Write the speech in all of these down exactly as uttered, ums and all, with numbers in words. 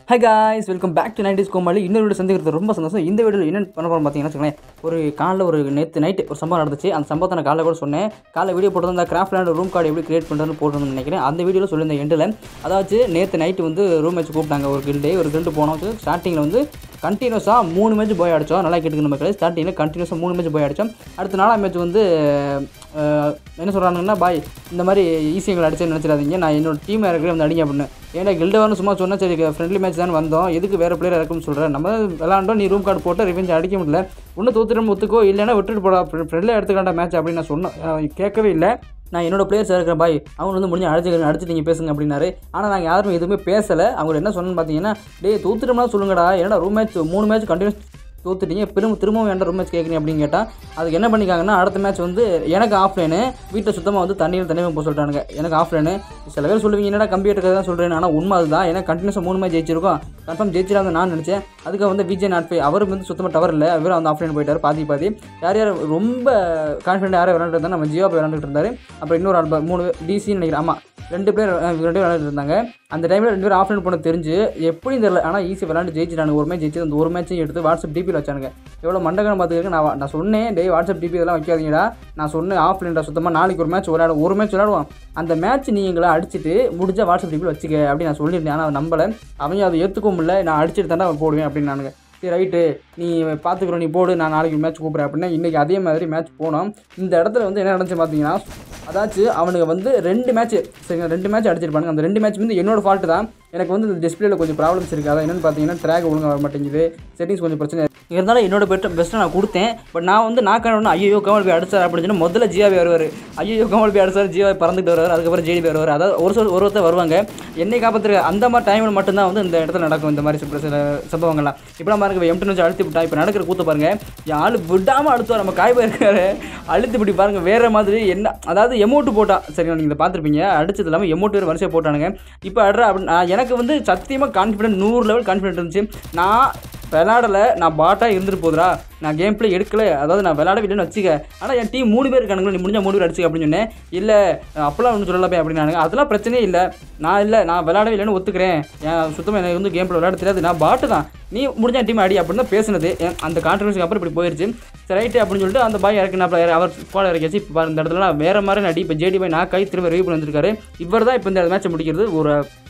Hi guys, welcome back to nineties கோமாளி. இன்னொரு video சந்திக்கிறது ரொம்ப சந்தோஷம். இந்த வீடியோவில் என்ன பண்ண போகிறோம் பார்த்தீங்கன்னா வச்சுக்கோங்களேன், ஒரு காலைல ஒரு நேற்று நைட்டு ஒரு சம்பவம் நடந்துச்சு. அந்த சம்பவத்தை நான் காலைல கூட சொன்னேன். காலைல வீடியோ போட்டு கிராஃப்ட்லேண்ட் ரூம் கார்டு எப்படி கிரியேட் பண்ணுறதுன்னு போட்டுருந்தேன் நினைக்கிறேன். அந்த வீடியோவில் சொல்லியிருந்த எண்டில் அதாச்சு நேற்று நைட்டு வந்து ரூம் மேட்ச் கூப்பிட்டாங்க. ஒரு கில்டே ஒரு கில்டு போனோம். ஸ்டார்டிங்கில் வந்து கண்டினியூஸாக மூணு மேட்ச் போய் அடித்தோம். நல்லா கேட்டுக்கணும் மக்களே. ஸ்டார்டிங்கில் கண்டினியூஸாக மூணு மேட்ச் போய் அடித்தோம். அடுத்த நாலாம் மேட்ச் வந்து என்ன சொல்கிறாங்கன்னா, பாய் இந்த மாதிரி ஈஸியங்களை அடிச்சேன்னு நினச்சிடாதீங்க, நான் என்னோட டீம் இறக்குறேன் வந்து அடிங்க அப்படின்னு. ஏன்னா கில்டு வரணும் சும்மா சொன்னால் சரி, ஃப்ரெண்ட்லி மேட்ச் தான் வந்தோம், எதுக்கு வேறு பிளேயர் இறக்கும்னு சொல்கிறேன். நம்ம விளாண்டோம், நீ ரூம் கார்டு போட்டு ரிவெஞ்ச் அடிக்க முடியல, ஒன்றும் தோத்துட்டு ஒத்துக்கோ, இல்லைன்னா விட்டுட்டு போடா, ஃப்ரெண்ட்லியாக எடுத்துக்காண்டா மேட்ச் அப்படின்னு நான் சொன்னேன். கேட்கவே இல்லை. நான் என்னோட பிளேயர்ஸ் இருக்கிறேன் பாய், அவங்க வந்து முடிஞ்சு அடிச்சு அடிச்சு நீங்கள் பேசுங்க அப்படின்னாரு. ஆனால் நாங்கள் யாரும் எதுவுமே பேசலை. அவங்க என்ன சொன்னேன்னு பார்த்தீங்கன்னா, டே தோத்துட்டோம்னா சொல்லுங்கடா, ஏன்னா ரூம் மேட்ச் மூணு மேட்ச் கண்டினியூஸ் தோத்துட்டீங்க, திரும்ப திரும்பவும் வேண்டாம் ரூம் மேட்ச் கேட்குறீங்க அப்படின்னு கேட்டால், அதுக்கு என்ன பண்ணிக்காங்கன்னா, அடுத்த மேட்ச் வந்து எனக்கு ஆஃப்லைனு வீட்டில் சுத்தமாக வந்து தண்ணியில் தண்ணியில் போக சொல்லிட்டானுங்க. எனக்கு ஆஃப்லைனு. சில பேர் சொல்லுவீங்க என்னடா கம்ப்யூட்டர் தான் சொல்கிறேன், ஆனால் உண்மை அதுதான். ஏன்னா கண்டினியூஸாக மூணு மேட்ச் ஜெயிச்சிருக்கோம், கன்ஃபார்ம் ஜெயிச்சிடாத நான் நினச்சேன். அதுக்கு வந்து விஜய் நாட் ஃபை அவர் வந்து சுத்தமாக டவர் இல்லை, அவர் வந்து ஆஃப்லைன் போயிட்டார் பாதி பாதி. யார் யார் ரொம்ப கான்ஃபிடென்ட் யாரும் விளாண்டுட்டு இருந்தால் நம்ம ஜியோ போய் விளாண்டுட்டு இருந்தார். அப்புறம் இன்னொரு ஆள் மூணு டிசின்னு நினைக்கிறேன், ஆமாம் ரெண்டு பேர் ரெண்டு பேர் விளாண்டுட்டு இருந்தாங்க. அந்த டைமில் ரெண்டு பேர் ஆஃப்லைன் போன தெரிஞ்சு எப்படியும் தெரியல, ஆனால் ஈஸி விளாண்டு ஜெயிச்சிட்டானுங்க. ஒரு மேட்ச் ஜெயிச்சு அந்த ஒரு மேட்சையும் எடுத்து வாட்ஸ்அப் டிபியில் வச்சானுங்க. எவ்வளோ மண்டகனம் பார்த்துருக்கு. நான் நான் சொன்னேன், டே வாட்ஸ்அப் டிபி இதெல்லாம் வைக்காதீங்கடா, நான் சொன்னேன் ஆஃப்லைன்டா சுத்தமாக, நாளைக்கு ஒரு மேட்ச் விளையாடும், ஒரு மேட்ச் விளையாடுவோம், அந்த மேட்ச் நீங்களா அடிச்சுட்டு முடிஞ்சால் வாட்ஸ்அப் டிபியில் வச்சுக்க அப்படின்னு நான் சொல்லியிருந்தேன். ஆனால் நம்பலை. அவங்க அதை ஏற்றுக்கவும் இல்லை. நான் அடிச்சுட்டு தாண்டா போடுவேன் அப்படின்னு நானுங்க. சரி ரைட்டு, நீ பார்த்துக்குறோம், நீ போடு, நான் நாளைக்கு மேட்ச் கூப்பிட்றேன் அப்படின்னா இன்றைக்கி அதே மாதிரி மேட்ச் போனோம். இந்த இடத்துல வந்து என்ன நடந்துச்சு பார்த்தீங்கன்னா, அதாச்சும் அவனுக்கு வந்து ரெண்டு மேட்ச்சு சரிங்க ரெண்டு மேட்ச் அடிச்சிருப்பானுங்க. அந்த ரெண்டு மேட்ச் வந்து என்னோட ஃபால்ட்டு தான். எனக்கு வந்து இந்த டிஸ்பிளேல கொஞ்சம் ப்ராப்ளம்ஸ் இருக்குது. அதான் என்னென்னு பார்த்தீங்கன்னா, ட்ராக் ஒழுங்காக வர மாட்டேங்குது, செட்டிங்ஸ் கொஞ்சம் பிரச்சனை இருந்தாலும் என்னோட பெஸ்ட் பெஸ்ட்டாக நான் கொடுத்தேன். பட் நான் வந்து நான் கண்ணு ஐயோ கமல் போய் அடிச்சார் அப்படின்னு சொன்னால் முதல்ல ஜியாவே வருவார். ஐயோ கமல் போய் அடிச்சார், ஜியாவை பறந்துட்டு வருவார். அதுக்கப்புறம் ஜேடி வருவார். அதாவது ஒரு சொல் ஒரு ஒருத்தர் வருவாங்க என்னை காப்பாற்றுற. அந்த மாதிரி டைமில் மட்டும்தான் வந்து இந்த இடத்துல நடக்கும் இந்த மாதிரி சில சம்பவங்கள்லாம். இப்போலாம் பாருங்க, எம்டன் வச்சு அழுத்தி விட்டா, இப்போ நடக்கிற கூத்த பாருங்க, யாரு விடாமல் அழுத்துவார். நம்ம காய் போயிருக்காரு அழுத்தி இப்படி பாருங்க, வேறு மாதிரி என்ன, அதாவது எமௌண்ட்டு போட்டான். சரிங்களா, நீங்கள் பார்த்துருப்பீங்க, அடிச்சது இல்லாமல் எமௌண்ட் வேறு வரிசையாக போட்டானுங்க. இப்போ அடுற அப்படின்னு எனக்கு வந்து சத்தியமாக கான்ஃபிடென்ட் நூறு லெவல் கான்ஃபிடென்ட் இருந்துச்சு. நான் விளாடலை, நான் பாட்டாக இருந்துட்டு போதுரா, நான் கேம் பிளே எடுக்கலை, அதாவது நான் விளாடவில்லைன்னு வச்சுக்க, ஆனால் என் டீம் மூணு பேர் இருக்கானுங்களா, நீ முடிஞ்சால் மூணு பேர் அடிச்சுக்க அப்படின்னு சொன்னேன். இல்லை அப்போலாம் ஒன்றும் சொல்லலை அப்படின்னானுங்க. அதெல்லாம் பிரச்சனையே இல்லை, நான் இல்லை நான் விளாடவே இல்லைன்னு ஒத்துக்கிறேன், ஏன் சுத்தமாக எனக்கு வந்து கேம் பிளே விளாட தெரியாது, நான் பாட்டு தான், நீ முடிஞ்ச டீம் அடி அப்படின்னு தான் பேசுனது. அந்த கான்ட்ரவர்சிக்கு அப்புறம் இப்படி போயிடுச்சு. சரி ரைட்டு அப்படின்னு சொல்லிட்டு அந்த பாய் இறக்குனா அவர் ஸ்குவாட் இறக்கிச்சு. இப்போ இந்த இடத்துல வேறு மாதிரி நடி. இப்போ ஜேடி பாய் நாக்காய் திரும்ப ரிவ்யூ பண்ணி வந்திருக்காரு. இவர் தான் இப்போ இந்த மேட்சை முடிக்கிறது. ஒரு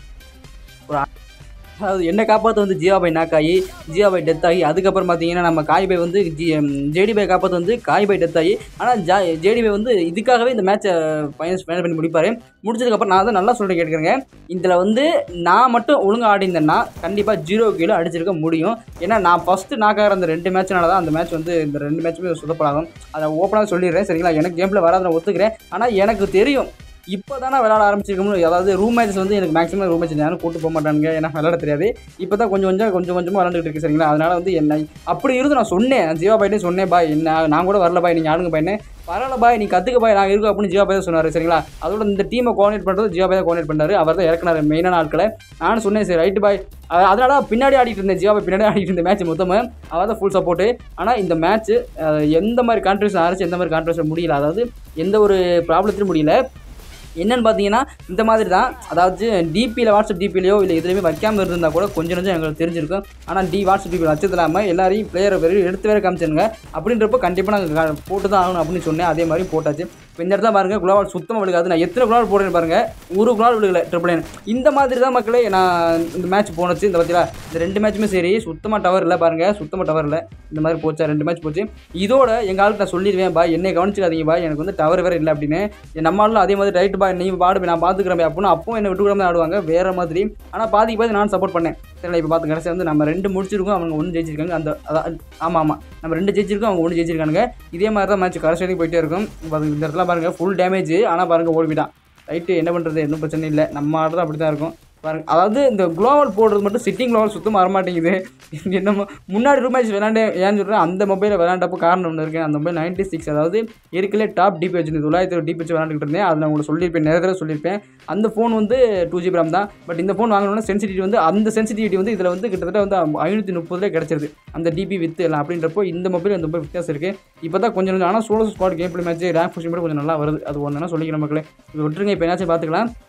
ஒரு அதாவது என்ன காப்பாற்ற வந்து ஜியா பாய் நாக்காயி, ஜியா பாய் டெத் ஆகி, அதுக்கப்புறம் பார்த்தீங்கன்னா நம்ம காய் பாய் வந்து ஜி ஜேடி பாய் காப்பாற்ற வந்து காய் பாய் டெத் ஆகி, ஆனால் ஜா ஜேடி பாய் வந்து இதுக்காகவே இந்த மேட்சை ஃபைனல் ஃபைனல் பண்ணி முடிப்பார். முடிச்சதுக்கப்புறம் நான் தான் நல்லா சொல்லிட்டு கேட்குறேங்க, இதில் வந்து நான் மட்டும் ஒழுங்காக ஆடிந்தேன்னா கண்டிப்பாக ஜீரோ கிலோ அடிச்சிருக்க முடியும். ஏன்னா நான் ஃபஸ்ட்டு நாக்காகிற அந்த ரெண்டு மேட்ச்னால தான் அந்த மேட்ச் வந்து இந்த ரெண்டு மேட்சுமே சுத்தப்படாகும். அதை ஓப்பனாக சொல்லிடுறேன் சரிங்களா. எனக்கு கேமில் வராத நான் ஒத்துக்கிறேன். ஆனால் எனக்கு தெரியும் இப்போ தானே விளாட ஆரம்பிச்சிருக்கணும். அதாவது ரூம் மேட்ச் வந்து எனக்கு மேக்ஸிமம் ரூம் மேட்ச் யாரும் கூட்டு போக மாட்டானுங்க, ஏன்னா விளாட தெரியாது. இப்போ தான் கொஞ்சம் கொஞ்சம் கொஞ்சம் கொஞ்சமாக விளாண்டுட்டு இருக்கு சரிங்களா. அதனால் வந்து என்ன அப்படி இருந்து நான் சொன்னேன், ஜீவா பாய்ட்டே சொன்னேன், பாய் என்ன நான் கூட வரல பாய், நீங்கள் ஆடுங்க பாய்னு. பரவாயில்ல பாய், நீ கற்றுக்க பாய், நான் இருக்கும் அப்படின்னு ஜீவா பாய் தான் சொன்னார் சரிங்களா. அதோட இந்த டீமை கோஆர்டினேட் பண்ணுறது ஜீவா பாய் தான் கோஆர்டினேட் பண்ணார். அவர் தான் இறக்குனார் மெயினான ஆட்களை. நானும் சொன்னேன் சரி ரைட்டு பாய். அதனால பின்னாடி ஆடிட்டு இருந்தேன், ஜீவா பாய் பின்னாடி ஆடிட்டு இருந்த மேட்ச் மொத்தமாக அவர் தான் ஃபுல் சப்போர்ட்டு. ஆனால் இந்த மேட்ச்சு எந்த மாதிரி கான்ட்ரிபியூஷன் ஆரம்பிச்சு எந்த மாதிரி கான்ட்ரிபியூஷன் முடியல, அதாவது எந்த ஒரு ப்ராப்ளத்திலும் முடியல. என்னென்னு பார்த்தீங்கன்னா இந்த மாதிரி தான், அதாவது டிபியில் வாட்ஸ்அப் டிபிலையோ இல்லை எதுலையுமே வைக்காமல் இருந்தால் கூட கொஞ்சம் கொஞ்சம் எங்களுக்கு தெரிஞ்சிருக்கும். ஆனால் டி வாட்ஸ்அப் டிபியில் வச்சது இல்லாமல் எல்லாரையும் பிளேயரை வெறும் எடுத்து வேறு காமிச்சிருங்க. அப்படின்றப்போ கண்டிப்பாக நாங்கள் போட்டு தான் ஆகணும் அப்படின்னு சொன்னேன். அதே மாதிரி போட்டாச்சு. இப்போ இந்த இடத்துல பாருங்கள், குளோவால் சுத்தமாக விழுகாது. நான் எத்தனை குளோவால் போடுறேன்னு பாருங்கள், ஒரு குளோவால் விழுகலை ட்ரிபிள் நைன். இந்த மாதிரி தான் மக்களே நான் இந்த மேட்ச் போனச்சு. இந்த பார்த்தீங்களா, இந்த ரெண்டு மேட்சுமே சரி சுத்தமாக டவர் இல்லை பாருங்கள், சுத்தமாக டவர் இல்லை. இந்த மாதிரி போச்சா, ரெண்டு மேட்ச் போச்சு. இதோட எங்கள் ஆளுக்கு நான் சொல்லிடுவேன் பாய், என்னை கவனிச்சிக்காதீங்க பாய், எனக்கு வந்து டவர் வேறு இல்லை அப்படின்னு. நம்ம ஆளும் அதே மாதிரி ரைட்டு பாய், நீ பாடு நான் பார்த்துக்கிறேன் அப்படின்னு அப்பவும் என்னை விட்டுக்கூடாமல் ஆடுவாங்க வேறு மாதிரி. ஆனால் பாதிக்கு பாதி நான் சப்போர்ட் பண்ணேன் சரிங்களா. இப்போ பார்த்து கடைசி வந்து நம்ம ரெண்டு முடிச்சிருக்கோம், அவங்க ஒன்று ஜெயிச்சிருக்காங்க. அந்த அதான் ஆமாம் ஆமாம் நம்ம ரெண்டு ஜெயிச்சிருக்கோம், அவங்க ஒன்று ஜெயிச்சிருக்காங்க. இதே மாதிரி தான் மேட்ச் கடைசி வரைக்கும் போயிட்டே இருக்கும். இந்த இடத்துல பாருங்கள் ஃபுல் டேமேஜ், ஆனால் பாருங்கள் ஓடிவிட்டான். ரைட்டு என்ன பண்ணுறது, இன்னும் பிரச்சனை இல்லை, நம்ம ஆடுறது அப்படி தான் இருக்கும் பாருங்கள். அதாவது இந்த குளோவல் போடுறது மட்டும் சிட்டிங் குளோவல் சுத்தமாக வரமாட்டேங்குது. என்னமோ முன்னாடி ரூம் மேட்ச் விளாண்டேன், ஏன்னு சொல்கிறேன் அந்த மொபைலில் விளாண்டப்போ காரணம் ஒன்று இருக்கேன். அந்த மொபைல் நைன்ட்டி சிக்ஸ் அதாவது இருக்கலே டாப் டிபி வச்சு தொள்ளாயிரத்தி ஒரு டிபி வச்சு விளாண்டுக்கிட்டு இருந்தேன். அதை நான் உங்களுக்கு சொல்லியிருப்பேன், நிறைய தடவை சொல்லியிருப்பேன். அந்த ஃபோன் வந்து டூ ஜிபி ரேம் தான். பட் இந்த ஃபோன் வாங்கணும்னா சென்சிட்டிவிட்டி வந்து அந்த சென்சிட்டிவிட்டி வந்து இதில் வந்து கிட்டத்தட்ட வந்து ஐநூற்றி முப்பதுலேயே கிடச்சிருது அந்த டிபி வித்து எல்லாம். அப்படின்றப்போ இந்த மொபைல் இந்த மொபைல் வித்தியாசம் இருக்குது. இப்போ தான் கொஞ்சம் கொஞ்சம் ஆனால் solo squad game play match rank pushing கூட கொஞ்சம் நல்லா வருது. அது ஒன்று சொல்லிக்கிறேன் மக்களே. இது விட்டுருங்க, இப்போ என்னாச்சும் பார்த்துக்கலாம்.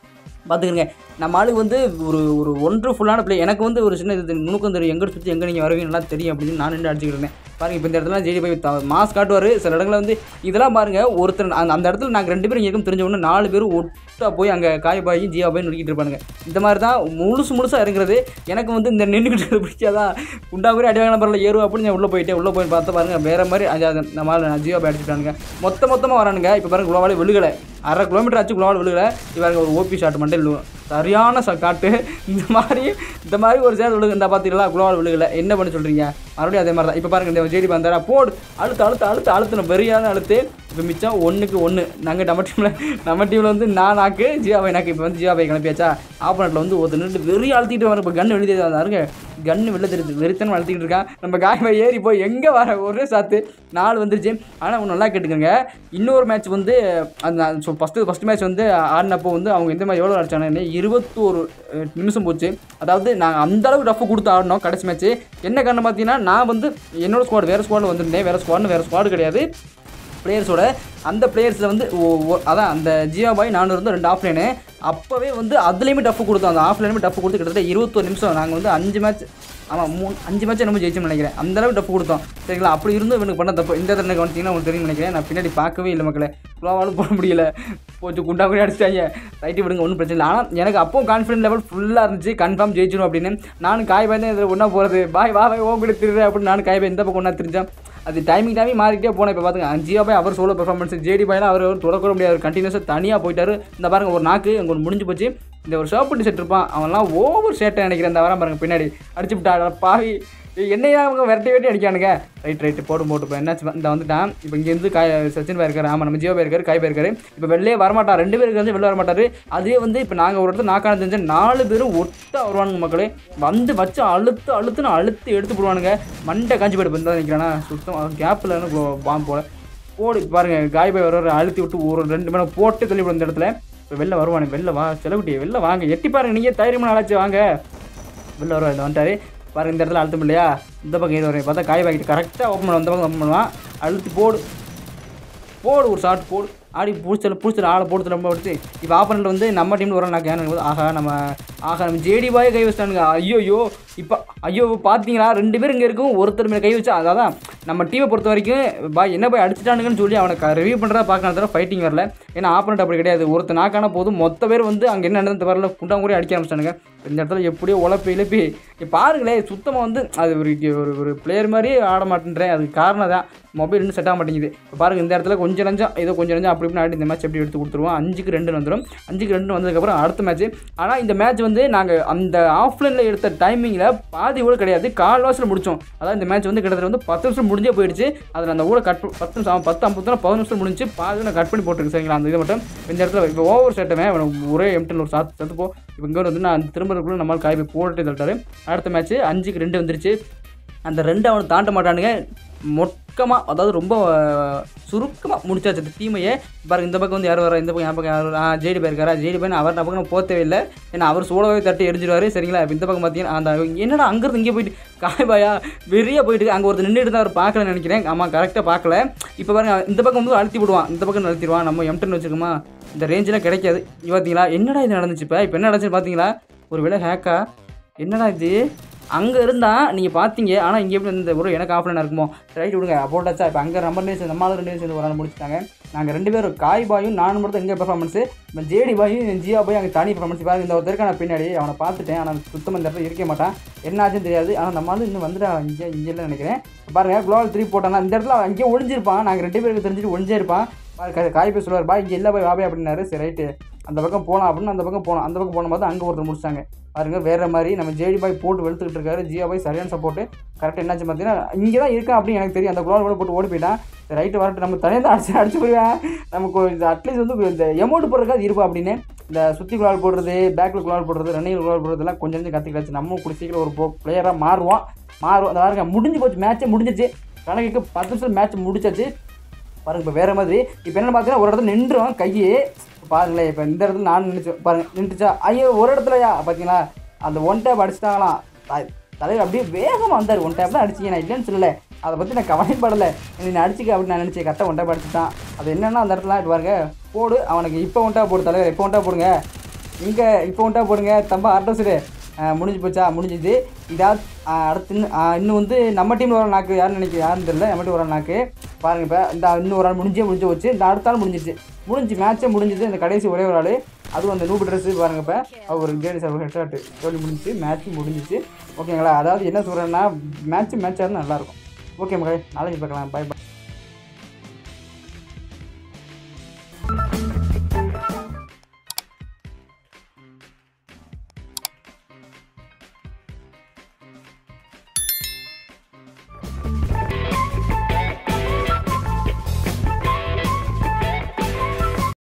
பார்த்துக்கங்க. நம்ம ஆளுக்கு வந்து ஒரு ஒரு ஒன்று ஃபுல்லான பிளே. எனக்கு வந்து ஒரு சின்ன இது நுணுக்கம் தெரியும், எங்கே சுற்றி எங்கே நீங்கள் வருவீங்கன்னா தெரியும் அப்படின்னு நான் நின்று அடிச்சுக்கிட்டு இருந்தேன். பாருங்கள் இப்போ இந்த இடத்துல ஜெயிடி போய் மாஸ் காட்டுவார். சில இடங்களில் வந்து இதெல்லாம் பாருங்கள், ஒருத்தர் அந்த அந்த இடத்துல நாங்கள் ரெண்டு பேரும் இங்கே தெரிஞ்ச ஒன்று நாலு பேரும் ஒட்டா போய் அங்கே காய்பாயும் ஜியா பாயும் நுடிக்கிட்டு இருப்பானுங்க. இந்த மாதிரி தான் முழுசு முழுசாக இறங்குறது. எனக்கு வந்து இந்த நின்றுக்கிட்டு பிடிச்சாதான் குண்டா கூட அடிவாங்க பரவாயில்ல ஏறும் அப்படின்னு நான் உள்ளே போயிட்டேன். உள்ளே போய் பார்த்து பாருங்கள் வேறு மாதிரி நம்ம ஜியா பாய் அடிச்சுட்டானுங்க. மொத்த மொத்தமாக வரானுங்க. இப்போ பாருங்கள் குளோவாலே விழுகலை, அரை கிலோமீட்டர் ஆச்சு குளோவால் விழுகலை. இவங்க ஒரு ஓபி ஷாட் மண்டல் சரியான ச காட்டு. இந்த மாதிரி இந்த மாதிரி ஒரு சேர்த்து விழுகு. இந்த பார்த்தீங்களா குளோவால் விழுகலை. என்ன பண்ண சொல்கிறீங்க? மறுபடியும் அதே மாதிரி தான். இப்போ பாருங்கள் இந்த ஜேடி வந்தாரா போடு அழுத்து அழுத்து அழுத்து அழுத்தணும் வெறியான அழுத்து. இப்போ மிச்சம் ஒன்றுக்கு ஒன்று. நாங்கள் நம்ம டீமில் நம்ம டீமில் வந்து நான் நாக்கு ஜியாபாய் நாக்கு. இப்போ வந்து ஜியாபாய் கிளப்பியாச்சா ஆப்போனட்டில் வந்து ஒருத்தர் நின்று வெறி அழுத்திட்டு வர. இப்போ கன்று வெளியே வந்தாருங்க, கன்று வெளில தெரியுது, வெறித்தனம் அழுத்திக்கிட்டு இருக்கான். நம்ம காய்பாய் ஏறி போய் எங்கே வர ஒரே சாத்து நாலு வந்துருச்சு. ஆனால் ஒன்று நல்லா கேட்டுக்கோங்க, இன்னொரு மேட்ச் வந்து அந்த ஃபஸ்ட்டு ஃபஸ்ட் மேட்ச் வந்து ஆடினப்போ வந்து அவங்க எந்த மாதிரி எவ்வளோ அடிச்சானே இருபத்தோரு நிமிஷம் போச்சு. அதாவது நாங்கள் அந்தளவுக்கு ரஃப் கொடுத்து ஆடினோம் கடைசி மேட்ச்சு. என்ன காரணம் பார்த்தீங்கன்னா, நான் வந்து என்னோட ஸ்குவாட் வேறு ஸ்குவாடில் வந்திருந்தேன். வேறு ஸ்குவாட்னு வேறு ஸ்குவாடு கிடையாது, பிளேயர்ஸோட. அந்த பிளேயர்ஸில் வந்து அதான் அந்த ஜியா பாய் நானூறு வந்து ரெண்டு ஆஃப்லைனு. அப்போவே வந்து அதுலேயுமே டஃப் கொடுத்தோம். அந்த ஆஃப்லைனுமே டஃப் கொடுத்து கிட்டத்தட்ட இருபத்தொரு நிமிஷம் நாங்கள் வந்து அஞ்சு மேட்ச் ஆமாம் மூணு அஞ்சு மேட்ச் நம்ம ஜெயிச்சோம்னு நினைக்கிறேன். அந்தளவுக்கு டஃப் கொடுத்தோம் சரிங்களா. அப்படி இருந்தும் இவனுக்கு பண்ண தப்பு. இந்த தடவை கவனிச்சிங்கன்னா உங்களுக்கு தெரியும் நினைக்கிறேன். நான் பின்னாடி பார்க்கவே இல்லை மக்களே. குளோவாலும் போட முடியல, போச்சு குண்டா கூட அடிச்சிட்டாங்க. ரைட்டு விடுங்க, ஒன்றும் பிரச்சனை இல்லை. ஆனால் எனக்கு அப்போவும் கான்ஃபிடன்ஸ் லெவல் ஃபுல்லாக இருந்துச்சு, கன்ஃபார்ம் ஜெயிச்சிடும் அப்படின்னு. நானும் காய் பாய் தான் இதில் ஒன்றா போகிறது. பாய் வா பாய் ஓம் கூட திருடு அப்படின்னு நானும் காய் பாய் இந்த பக்கம் ஒன்றா தெரிஞ்சேன். அது டைமிங் டைமிங் மாறிக்கிட்டே போனேன். இப்போ பார்த்துங்க ஜியா பாய் அவர் சோலோ பெர்ஃபார்மன்ஸ், ஜேடி பாய்லாம் அவர் தொடக்கூட முடியாது, அவர் கண்டினியூஸாக தனியாக போயிட்டார். இந்த பாருங்கள் ஒரு நாக்கு அங்கே ஒன்று முடிஞ்சு போச்சு. இந்த ஒரு ஷாப் செட் இருப்பான், அவன்லாம் ஓவர் ஷேட்டை நினைக்கிறேன். இந்த வரம் பாருங்கள் பின்னாடி அடிச்சு விட்டா பாவி என்னையா அவங்க வெரைட்டி வெட்டி அடிக்கானுங்க. ரைட் ரைட்டு போட்டு போட்டு இப்போ என்னாச்சு இந்த வந்துட்டான். இப்போ இங்கேருந்து காய் சச்சின் பாய் இருக்காரு, ஆமாம் நம்ம ஜியோ பாய் இருக்காரு, காய் பாய் இருக்காரு. இப்போ வெளிலே வரமாட்டார், ரெண்டு பேருக்கு வந்து வெளில வரமாட்டார். அதுவே வந்து இப்போ நாங்கள் ஒரு இடத்துல நாக்கான தெரிஞ்ச நாலு பேரும் ஒட்டா வருவானுங்க மக்களே. வந்து வச்சு அழுத்து அழுத்துன்னு அழுத்து எடுத்து போடுவானுங்க. மண்டை காஞ்சி போய்ட்டு வந்து நினைக்கிறானா சுத்தம் கேப்பில் பாம்பு போல போடு. பாருங்கள் காய் பாய் வர அழுத்தி விட்டு ஒரு ரெண்டு மணி போட்டு தள்ளி விடும் இந்த இடத்துல. இப்போ வெளில வருவானு, வெளில வா செலவுட்டியே வெளில வாங்க, எட்டி பாருங்கள் நீங்கள் தைரியமான ஆளாச்சு வாங்க. வெளில வருவா இந்த வந்துட்டாரு பாருங்கள். இந்த இடத்துல அழுத்தம் இல்லையா, இந்த பக்கம் இது வரையும் பார்த்தா காய் பாக்கிட்டு கரெக்டாக ஓப்பன் பண்ணுவோம். இந்த பக்கம் ஓப்பன் பண்ணுவான், அழுத்தி போடு போடு ஒரு ஷார்ட் போடு ஆடி பிடிச்சல பிடிச்சல ஆளை போடுறது ரொம்ப எடுத்து. இப்போ ஆப்பனண்ட் வந்து நம்ம டீமில் வர நான் கேன் ஆகா நம்ம ஆகா நம்ம ஜேடி பாயை கை வச்சிட்டானுங்க. ஐயோ ஐயோ இப்போ ஐயோ பார்த்தீங்களா ரெண்டு பேர் இங்கே இருக்கும், ஒருத்தர் மேலே கை வச்சா. அதான் நம்ம டீமை பொறுத்த வரைக்கும் பாய் என்ன பாய் அடிச்சிட்டானுங்கன்னு சொல்லி அவனை ரிவ்யூ பண்ணுறதா பார்க்கணும், தவிர ஃபைட்டிங் வரல. ஏன்னா ஆப்பனண்ட் அப்படி கிடையாது, ஒருத்தர் நாக்கான போதும் மொத்த பேர் வந்து அங்கே என்ன நடந்து வரல குண்டாங்க கூட அடிக்க ஆரம்பிச்சிட்டானுங்க. இந்த இடத்துல எப்படியோ உழப்பி இழப்பி பாருங்களேன் சுத்தமாக வந்து அது ஒரு ஒரு பிளேயர் மாதிரியே ஆட மாட்டேன்றேன். அதுக்கு காரணம் தான் மொபைல் இன்னும் செட் ஆக மாட்டேங்குது. இப்போ பாருங்கள் இந்த இடத்துல கொஞ்சம் நஞ்சம் ஏதோ கொஞ்சம் நஞ்சம் அப்படி இப்படி ஆடி இந்த மேட்ச் எப்படி எடுத்து கொடுத்துருவோம். அஞ்சுக்கு ரெண்டு வந்துடும். அஞ்சுக்கு ரெண்டு வந்ததுக்கப்புறம் அடுத்த மேட்ச். ஆனால் இந்த மேட்ச் வந்து நாங்கள் அந்த ஆஃப்லைனில் எடுத்த டைமிங்கில் பாதி கூட கிடையாது, கால் வாசலில் முடித்தோம். அதாவது இந்த மேட்ச் வந்து கிட்டத்தட்ட வந்து பத்து நிமிஷம் முடிஞ்சே போயிடுச்சு. அதில் அந்த ஊரை கட் பத்து நிமிஷம் பத்து ஐம்பது தான் பதினஞ்சு நிமிஷம் முடிஞ்சு பாதி நான் கட் பண்ணி போட்டிருக்கேன் சரிங்களா. அந்த இது மட்டும் இந்த இடத்துல இப்போ ஓவர் சேட்டமே ஒரே எம்டன் ஒரு சாத்து சத்துப்போ. இப்போ இங்கே வந்து நான் திரும்பக்குள்ளே நம்மளால் காய் போய் போட்டு தள்ளிட்டாரு. அடுத்த மேட்ச் அஞ்சுக்கு ரெண்டு வந்துருச்சு. அந்த ரெண்டு அவனை தாண்ட மாட்டானுங்க. மொக்கமாக அதாவது ரொம்ப சுருக்கமாக முடிச்சாச்சு அந்த டீமையே. பாருங்கள் இந்த பக்கம் வந்து யார் வர, இந்த பக்கம் யார் பக்கம் யார் ஆ ஜேடி பாய் இருக்காரா, ஜேடி பாய் அவர் நான் பக்கம் போத்தவே இல்லை, ஏன்னா அவர் சோளவே தட்டி எரிஞ்சிடுவார் சரிங்களா. இப்போ இந்த பக்கம் பார்த்தீங்கன்னா அந்த என்னடா அங்கேருந்து இங்கே போயிட்டு காய் பாயா வெறியாக போயிட்டு அங்கே ஒருத்தர் நின்றுட்டு தான் அவர் பார்க்கலன்னு நினைக்கிறேன். ஆமாம் கரெக்டாக பார்க்கல. இப்போ பாருங்கள் இந்த பக்கம் வந்து அழுத்தி விடுவான், இந்த பக்கம் அழுத்திடுவான். நம்ம எம்டன் வச்சுக்கோமா இந்த ரேஞ்செலாம் கிடைக்காது. பார்த்தீங்களா என்னடா இது நடந்துச்சு. இப்போ இப்போ என்ன நடந்துச்சு பார்த்தீங்களா, ஒரு வேளை ஹேக்கா என்னடா இது அங்கே இருந்தால் நீங்கள் பார்த்தீங்க. ஆனால் இங்கே எப்படி இந்த ஒரு எனக்கு ஆஃப்லைனாக இருக்குமோ ரைட் விடுங்க போட்டாச்சா. இப்போ அங்கே நம்பர் சேர்ந்து நம்மளால் ரெண்டு பேரும் சேர்ந்து ஒரு நாள் முடிச்சுட்டாங்க. நாங்கள் ரெண்டு பேரும் காய் பாயும் நானும் மட்டும் எங்கே பெர்ஃபார்மன்ஸு, இப்போ ஜேடி பாயும் ஜியா பாயும் அங்கே தனி பெர்ஃபார்மன்ஸ். பாருங்க இந்த ஒருத்தருக்கு நான் பின்னாடி அவனை பார்த்துட்டேன், ஆனால் சுத்தமாக இந்த இடத்துல இருக்க மாட்டான், என்ன ஆச்சுன்னு தெரியாது. ஆனால் நம்ம வந்து இன்னும் வந்துட்டு இங்கே இங்கே இல்லை நினைக்கிறேன். பாருங்கள் குளோவல் த்ரீ போட்டானா இந்த இடத்துல அங்கேயே ஒழிஞ்சிருப்பான். நாங்கள் ரெண்டு பேருக்கு தெரிஞ்சுட்டு ஒழிஞ்சே இருப்பான். காய் போய் சொல்லுவார் பா இங்கே இல்லை போய் வாபே அப்படின்னாரு. சரி ரைட்டு அந்த பக்கம் போகலாம் அப்படின்னு அந்த பக்கம் போனோம். அந்த பக்கம் போன போது அங்கே ஒருத்தர் முடிச்சாங்க பாருங்கள். வேறு மாதிரி நம்ம ஜேடி பாய் போட்டு வெளுத்துக்கிட்டு இருக்காரு. ஜியா பாய் சரியான சப்போர்ட்டு. கரெக்டாக என்னாச்சு பார்த்தீங்கன்னா இங்கே தான் இருக்கேன் அப்படின்னு எனக்கு தெரியும். அந்த குளோவல் கூட போட்டு ஓடி போயிட்டான். ரைட்டு வரட்டு நம்ம தனியாக தான் அடிச்சு அடிச்சு போயிடுவேன். நமக்கு இந்த அட்லீஸ்ட் வந்து இந்த எமௌண்ட் போடுறதுக்காக இருப்பா அப்படின்னு இந்த சுற்றி குளோவல் போடுறது, பேக்கில் குளோவல் போடுறது, ரன்னிங் குளோவல் போடுறதுலாம் கொஞ்சம் கொஞ்சம் கற்றுக்கிட்டாச்சு. நம்ம கூட சீக்கிரம் ஒரு ப்ரோ பிளேயராக மாறுவோம் மாறுவோம் அந்த பாருங்க முடிஞ்சு போச்சு, மேட்ச்சே முடிஞ்சிச்சு. கணக்குக்கு பத்து நிமிஷம் மேட்ச் முடிச்சாச்சு பாருங்கள். இப்போ வேறு மாதிரி இப்போ என்ன பார்த்தீங்கன்னா ஒரு இடத்துல நின்றுவோம் கையே பாருங்களேன். இப்போ இந்த இடத்துல நான் நினச்சி பாருங்கள் நின்றுச்சா. ஐயோ ஒரு இடத்துலயா பார்த்தீங்களா அந்த ஒன் டேப் அடிச்சிட்டாங்களாம். தலைவர் அப்படியே வேகமாக வந்தார். ஒன் டேப் தான் அடிச்சிங்க, நான் இல்லைன்னு சொல்லலை, அதை பற்றி நான் கவலைப்படலை. நீ அடிச்சிக்க அப்படின்னு நான் நினச்சேன். கரெக்டாக ஒன் டேப் அடிச்சுட்டான். அது என்னென்னா அந்த இடத்துல பாருங்க போடு அவனுக்கு இப்போ ஒன் டேப் போடு தலைவர், இப்போ ஒன் டேப் போடுங்க இங்கே இப்போ உண்டா போடுங்க தம்பா அட்ரஸு முடிஞ்சு போச்சா முடிஞ்சுது. இதாவது அடுத்து இன்னும் இன்னும் வந்து நம்ம டீமில் ஒரு நாக்கு யாருன்னு நினைக்க யாருன்னு தெரியல. நம்ம டீம் ஒரு நாக்கு பாருங்கள். இப்போ இந்த இன்னும் ஒரு ஆள் முடிஞ்சே முடிஞ்சு போச்சு. இந்த அடுத்த ஆள் முடிஞ்சிச்சு முடிஞ்சு மேட்ச்சே முடிஞ்சிது. இந்த கடைசி ஒரே ஒரு ஆள் அதுவும் அந்த நூபு ட்ரெஸ்ஸு பாருங்கள். இப்போ ஒரு கேடி சார் ஹெட் ஷாட்டு சொல்லி முடிஞ்சிச்சு. மேட்ச்சும் முடிஞ்சிச்சு. ஓகேங்களா? அதாவது என்ன சொல்கிறேன்னா மேட்ச்சு மேட்சாக இருந்தால் நல்லாயிருக்கும். ஓகே மக்களே நாளைக்கு பார்க்கலாம். Bye by.